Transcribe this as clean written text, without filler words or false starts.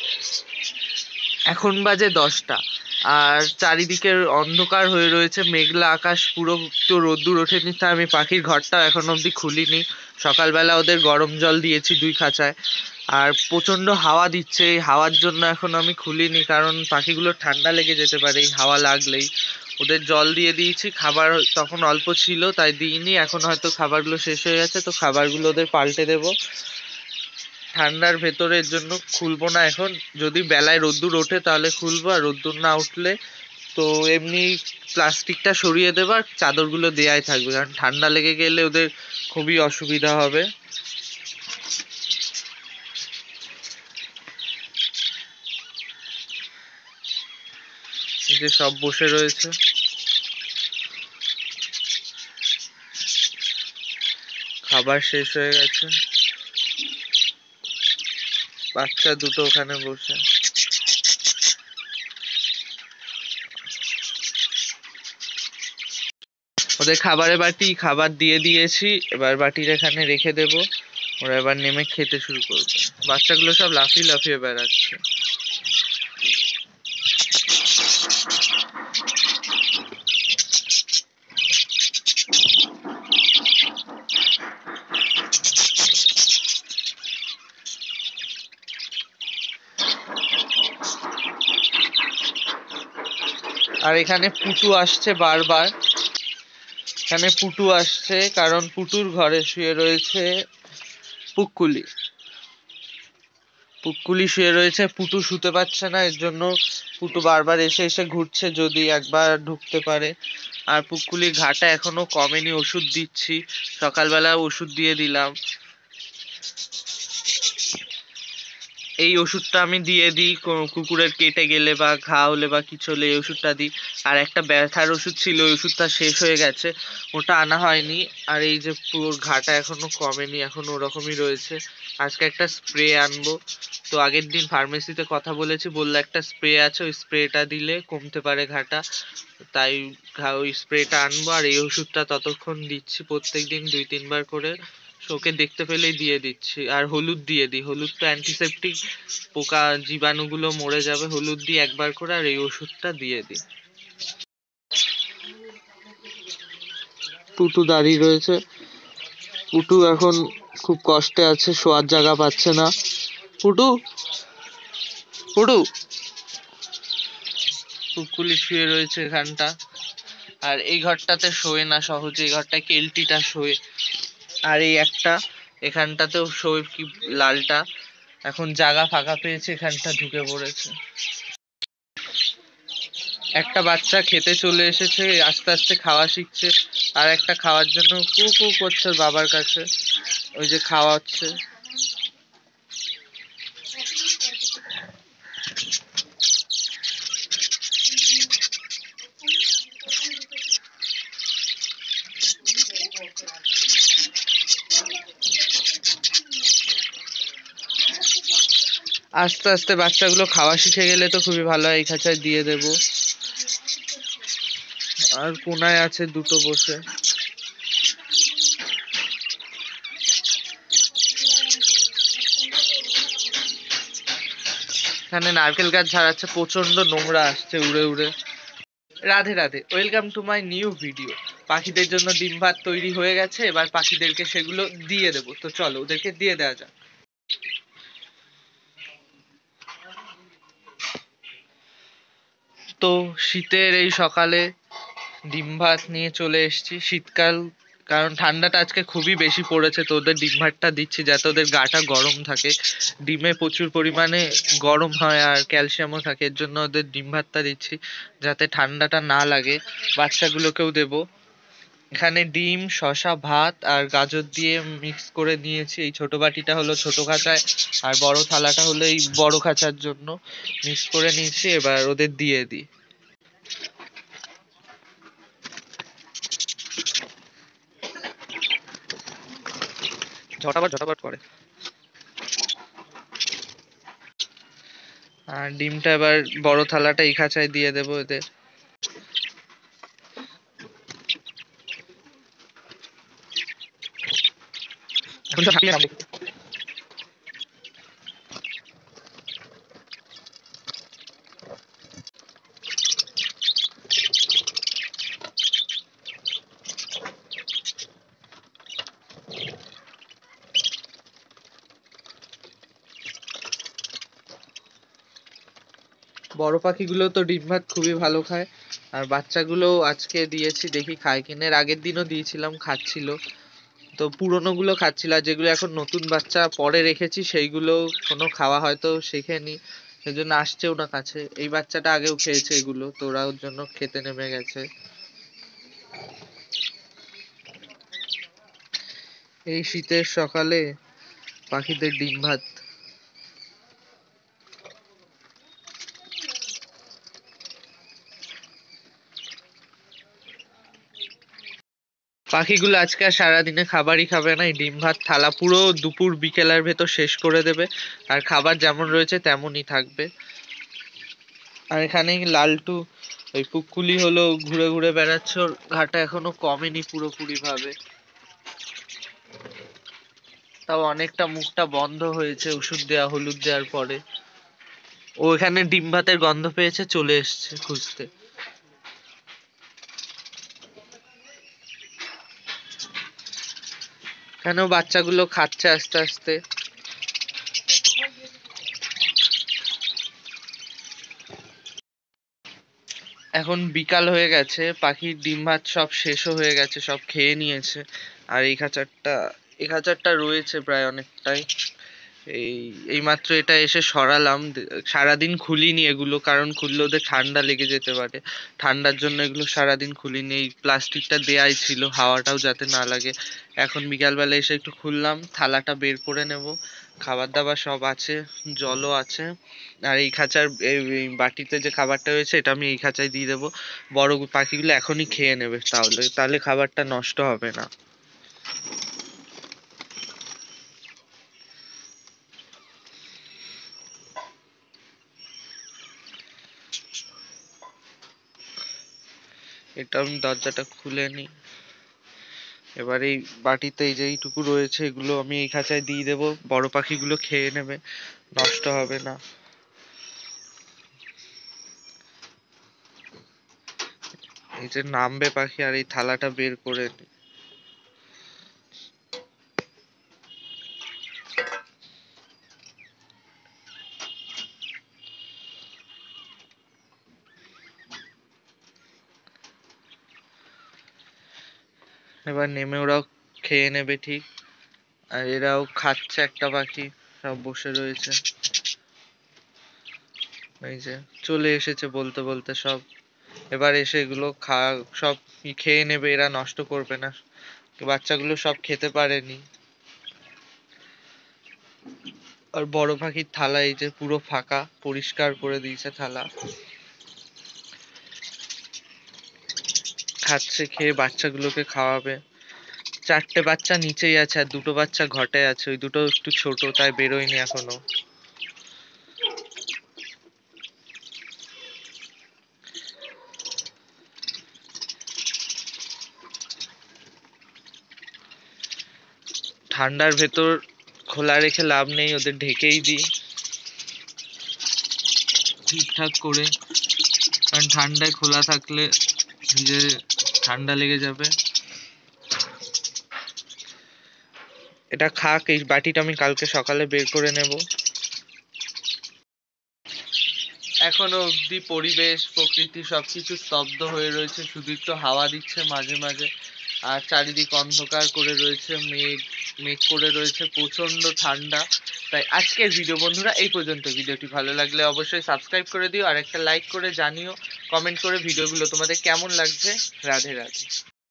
এখন বাজে 10টা, আর চারিদিকে অন্ধকার হয়ে রয়েছে, মেঘলা আকাশ পুরো। তো রোদ্দুর ওঠেনি, তা আমি পাখির ঘরটা এখন অবধি খুলিনি। সকালবেলা ওদের গরম জল দিয়েছি 2 খাঁচায়, আর প্রচন্ড হাওয়া দিচ্ছে। এই হাওয়ার জন্য এখন আমি খুলিনি, কারণ পাখিগুলো ঠান্ডা লেগে যেতে পারে এই হাওয়া লাগলেই। ওদের জল দিয়ে দিয়েছি, খাবার তখন অল্প ছিল তাই দিইনি। এখন হয়তো খাবারগুলো শেষ হয়ে গেছে, তো খাবারগুলো ওদের পাল্টে দেবো। ঠান্ডার ভেতরের জন্য খুলবো না এখন। যদি বেলায় রোদ্দুর ওঠে তাহলে খুলবো, আর রোদ্দুর না উঠলে তো এমনি প্লাস্টিকটা সরিয়ে দেবো আর চাদরগুলো দেয়াই থাকবে, কারণ ঠান্ডা লেগে গেলে ওদের খুবই অসুবিধা হবে। এই যে সব বসে রয়েছে, খাবার শেষ হয়ে গেছে। বাচ্চা দুটো ওখানে বসে। ওদের খাবারের বাটি খাবার দিয়ে দিয়েছি, এবার বাটির এখানে রেখে দেবো। ওরা এবার নেমে খেতে শুরু করবে। বাচ্চাগুলো সব লাফিয়ে লাফিয়ে বেড়াচ্ছে। আর এখানে পুটু আসছে বারবার। এখানে পুটু আসছে কারণ পুটুর ঘরে শুয়ে রয়েছে পুকুলি। পুকুলি শুয়ে রয়েছে, পুটু শুতে পারছে না, এর জন্য পুটু বারবার এসে এসে ঘুরছে যদি একবার ঢুকতে পারে। আর পুকুলির ঘাটা এখনো কমেনি, ওষুধ দিচ্ছি। সকালবেলা ওষুধ দিয়ে দিলাম। এই ওষুধটা আমি দিয়ে দিই কুকুরের কেটে গেলে বা ঘা হলে বা কিছু হলে এই ওষুধটা দিই। আর একটা ব্যথার ওষুধ ছিল, ওই ওষুধটা শেষ হয়ে গেছে, ওটা আনা হয়নি। আর এই যে পুরো ঘাটা এখনো কমেনি, এখন ওরকমই রয়েছে। আজকে একটা স্প্রে আনবো। তো আগের দিন ফার্মেসিতে কথা বলেছি, বললো একটা স্প্রে আছে, ওই স্প্রেটা দিলে কমতে পারে ঘাটা। তাই ওই স্প্রেটা আনবো, আর এই ওষুধটা ততক্ষণ দিচ্ছি প্রত্যেকদিন 2-3 বার করে। ওকে দেখতে পেলেই দিয়ে দিচ্ছি। আর হলুদ দিয়ে দিই, হলুদ তো অ্যান্টিসেপটিক, পোকা জীবাণুগুলো মরে যাবে। হলুদ দিই একবার করে, আর এই ওষুধটা দিয়ে দিই। পুটু দাঁড়িয়ে রয়েছে। পুটু এখন খুব কষ্টে আছে, শোয়ার জায়গা পাচ্ছে না। পুটু, পুটু। পুকুলি শুয়ে রয়েছে এখানটা। আর এই ঘরটাতে শোয় না সহজে, এই ঘরটায় কেলটিটা শোয়। আর এই একটা এখানটাতেও শোয়, কি লালটা। এখন জায়গা ফাঁকা পেয়েছে, এখানটা ঢুকে পড়েছে। একটা বাচ্চা খেতে চলে এসেছে, আস্তে আস্তে খাওয়া শিখছে। আর একটা খাওয়ার জন্য কু কু করছে বাবার কাছে, ওই যে খাওয়াচ্ছে। আস্তে আস্তে বাচ্চাগুলো খাওয়া শিখে গেলে তো খুবই ভালো হয়, এই খাঁচায় দিয়ে দেবো। আর কোনায় আছে দুটো বসে। এখানে নারকেল গাছ ঝাড়াচ্ছে, প্রচন্ড নোংরা আসছে উড়ে উড়ে। Radhe Radhe, welcome to my new video. পাখিদের জন্য ডিম ভাত তৈরি হয়ে গেছে, এবার পাখিদেরকে সেগুলো দিয়ে দেবো। তো চলো ওদেরকে দিয়ে দেওয়া যাক। তো শীতের এই সকালে ডিম ভাত নিয়ে চলে এসেছি। শীতকাল, কারণ ঠান্ডাটা আজকে খুবই বেশি পড়েছে, তো ওদের ডিম ভাতটা দিচ্ছি যাতে ওদের গাটা গরম থাকে। ডিমে প্রচুর পরিমাণে গরম হয় আর ক্যালসিয়ামও থাকে, এর জন্য ওদের ডিম ভাতটা দিচ্ছি যাতে ঠান্ডাটা না লাগে। বাচ্চাগুলোকেও দেবো। এখানে ডিম, শসা, ভাত আর গাজর দিয়ে মিক্স করে নিয়েছি। এই ছোট বাটিটা হলো ছোট খাঁচায়, আর বড় থালাটা হলো এই বড় খাঁচার জন্য। মিক্স করে নিয়েছি, এবার ওদের দিয়ে দিই। ঝটাপট ঝটাপট করে। আর ডিমটা এবার বড় থালাটা এই খাঁচায় দিয়ে দেবো এদের। বড় পাখিগুলো তো ডিম ভাত খুবই ভালো খায়, আর বাচ্চাগুলো আজকে দিয়েছি, দেখি খায় কিনা। এর আগের দিনও দিয়েছিলাম, খাচ্ছিল। তো পুরনো গুলো খাচ্ছিল, আর যেগুলো এখন নতুন বাচ্চা পরে রেখেছি সেইগুলো কোনো খাওয়া হয়তো শেখেনি, সেজন্য আসছেও না কাছে। এই বাচ্চাটা আগেও খেয়েছে এগুলো, তো ওরা ওর জন্য খেতে নেমে গেছে। এই শীতের সকালে পাখিদের ডিম ভাত। পাখিগুলো আজকে আর সারাদিনে খাবারই খাবে না, এই ডিম ভাত থালা পুরো দুপুর বিকেলের ভেতর শেষ করে দেবে। আর খাবার যেমন রয়েছে তেমনই থাকবে। আর এখানে লালটু ওই পুকুলি হলো ঘুরে ঘুরে বেড়াচ্ছে, ওর ঘাটা এখনো কমেনি পুরোপুরি ভাবে। তাও অনেকটা মুখটা বন্ধ হয়েছে ওষুধ দেওয়া, হলুদ দেওয়ার পরে। ও এখানে ডিম ভাতের গন্ধ পেয়েছে, চলে এসছে খুঁজতে। এখানেও বাচ্চাগুলো খাচ্ছে আস্তে আস্তে। এখন বিকাল হয়ে গেছে, পাখির ডিম ভাত সব শেষও হয়ে গেছে, সব খেয়ে নিয়েছে। আর এই খাঁচারটা রয়েছে প্রায় অনেকটাই। এই এইমাত্র এটা এসে সরালাম। সারাদিন খুলিনি এগুলো, কারণ খুললে ওদের ঠান্ডা লেগে যেতে পারে। ঠান্ডার জন্য এগুলো সারাদিন খুলিনি, এই প্লাস্টিকটা দেয়াই ছিল হাওয়াটাও যাতে না লাগে। এখন বিকালবেলা এসে একটু খুললাম, থালাটা বের করে নেব। খাবার দাবার সব আছে, জলও আছে। আর এই খাঁচার এই বাটিতে যে খাবারটা রয়েছে এটা আমি এই খাঁচায় দিয়ে দেবো। বড় পাখিগুলো এখনই খেয়ে নেবে, তাহলে তাহলে খাবারটা নষ্ট হবে না। এটা আমি দরজাটা খুলে নিই। এবার এই বাটিতে এই যে এইটুকু রয়েছে এগুলো আমি এই খাঁচায় দিয়ে দেবো, বড় পাখিগুলো খেয়ে নেবে, নষ্ট হবে না। এই যে নামবে পাখি, আর এই থালাটা বের করে নিই। এবার নেমে ওরাও খেয়ে নেবে ঠিক। আর এরাও খাচ্ছে, একটা পাখি সব বসে রয়েছে। এই যে চলে এসেছে বলতে বলতে সব। এবার এসে এগুলো সব খেয়ে নেবে, এরা নষ্ট করবে না। বাচ্চাগুলো সব খেতে পারেনি। আর বড় পাখির থালা এই যে পুরো ফাঁকা, পরিষ্কার করে দিয়েছে থালা। খাচ্ছে, খেয়ে বাচ্চাগুলোকে খাওয়াবে। চারটে বাচ্চা নিচেই আছে, আর দুটো বাচ্চা ঘটে আছে, ওই দুটো একটু ছোট তাই বেরোয়নি এখনো। ঠান্ডার ভেতর খোলা রেখে লাভ নেই, ওদের ঢেকেই দিই ঠিকঠাক করে, কারণ ঠান্ডায় খোলা থাকলে নিজে ঠান্ডা লেগে যাবে। এটা খাক, এই বাটিটা আমি কালকে সকালে বের করে নেব। এখনো অব্দি পরিবেশ প্রকৃতি সবকিছু স্তব্ধ হয়ে রয়েছে, শুধু একটু হাওয়া দিচ্ছে মাঝে মাঝে। আর চারিদিক অন্ধকার করে রয়েছে, মেঘ মেঘ করে রয়েছে, প্রচন্ড ঠান্ডা। তাই আজকের ভিডিও বন্ধুরা এই পর্যন্ত। ভিডিওটি ভালো লাগলে অবশ্যই সাবস্ক্রাইব করে দিও, আর একটা লাইক করে জানিও কমেন্ট করে ভিডিওগুলো তোমাদের কেমন লাগছে। রাধে রাধে।